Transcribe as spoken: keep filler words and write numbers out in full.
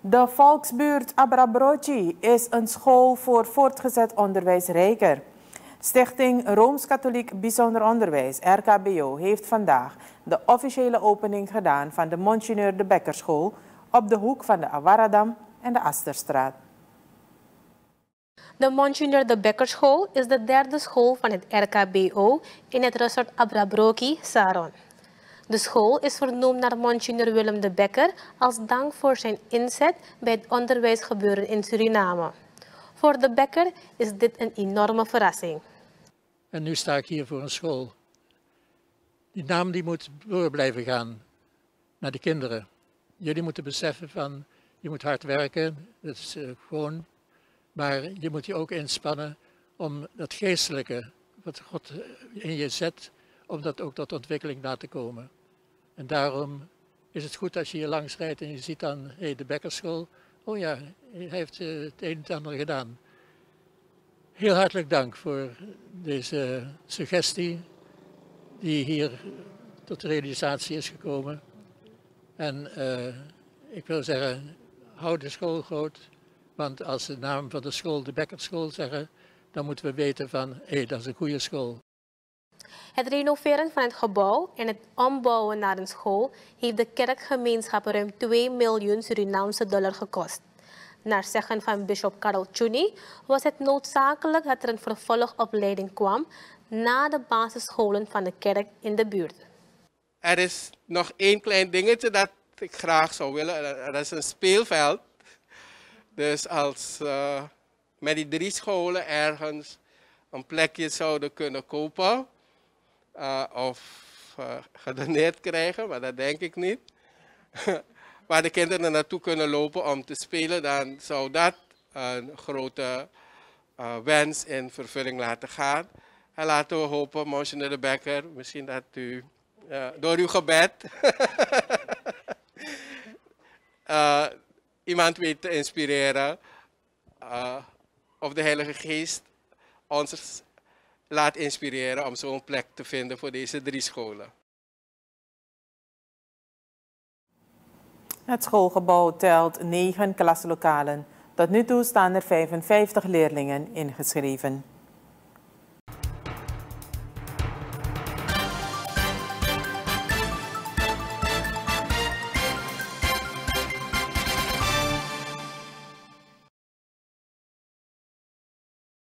De volksbuurt Abrabrochi is een school voor voortgezet onderwijs Rijker. Stichting Rooms-Katholiek Bijzonder Onderwijs, R K B O, heeft vandaag de officiële opening gedaan van de Monseigneur de Beckerschool op de hoek van de Awaradam en de Asterstraat. De Monseigneur de Beckerschool is de derde school van het R K B O in het resort Abrabrochi, Saron. De school is vernoemd naar Monseigneur Willem de Becker als dank voor zijn inzet bij het onderwijsgebeuren in Suriname. Voor de Becker is dit een enorme verrassing. En nu sta ik hier voor een school. Die naam die moet door blijven gaan naar de kinderen. Jullie moeten beseffen van, je moet hard werken, dat is uh, gewoon. Maar je moet je ook inspannen om dat geestelijke, wat God in je zet, om dat ook tot ontwikkeling na te komen. En daarom is het goed als je hier langs rijdt en je ziet dan, hey, de Beckerschool. Oh ja, hij heeft uh, het een en het ander gedaan. Heel hartelijk dank voor deze suggestie die hier tot realisatie is gekomen. En uh, ik wil zeggen, hou de school groot. Want als de naam van de school de Beckerschool zeggen, dan moeten we weten van, hé, hey, dat is een goede school. Het renoveren van het gebouw en het ombouwen naar een school heeft de kerkgemeenschap ruim twee miljoen Surinaamse dollar gekost. Naar zeggen van bisschop Karel Tjuni was het noodzakelijk dat er een vervolgopleiding kwam na de basisscholen van de kerk in de buurt. Er is nog één klein dingetje dat ik graag zou willen, dat is een speelveld. Dus als uh, met die drie scholen ergens een plekje zouden kunnen kopen uh, of uh, gedoneerd krijgen, maar dat denk ik niet. Waar de kinderen er naartoe kunnen lopen om te spelen, dan zou dat een grote uh, wens in vervulling laten gaan. En laten we hopen, Monseigneur de Becker, misschien dat u uh, door uw gebed uh, iemand weet te inspireren, uh, of de Heilige Geest ons laat inspireren om zo'n plek te vinden voor deze drie scholen. Het schoolgebouw telt negen klaslokalen. Tot nu toe staan er vijfenvijftig leerlingen ingeschreven.